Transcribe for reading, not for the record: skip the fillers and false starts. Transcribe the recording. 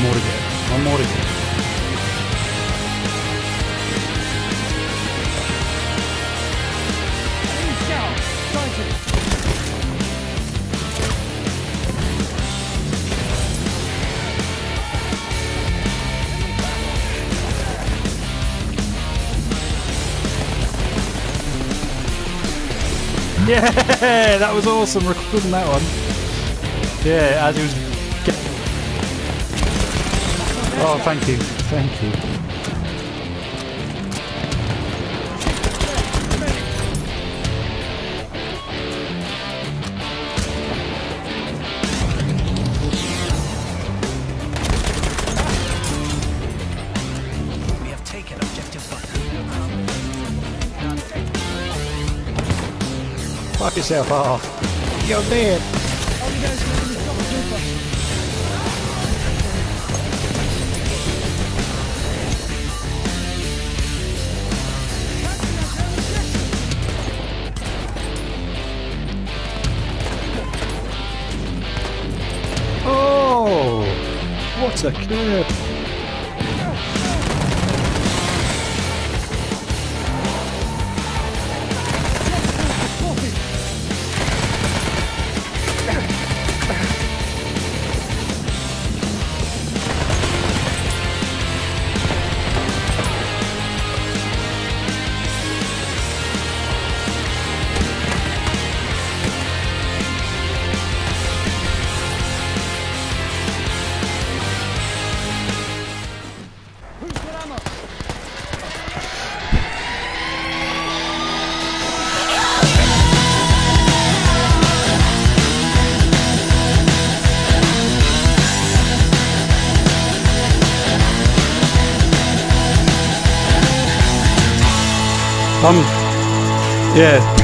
more to go. One more to go. Yeah, that was awesome recording that one. Yeah, as he was. Oh, thank you, thank you. We have taken objective Butter. Fuck yourself off. You're dead. Oh, what a curve. Yeah.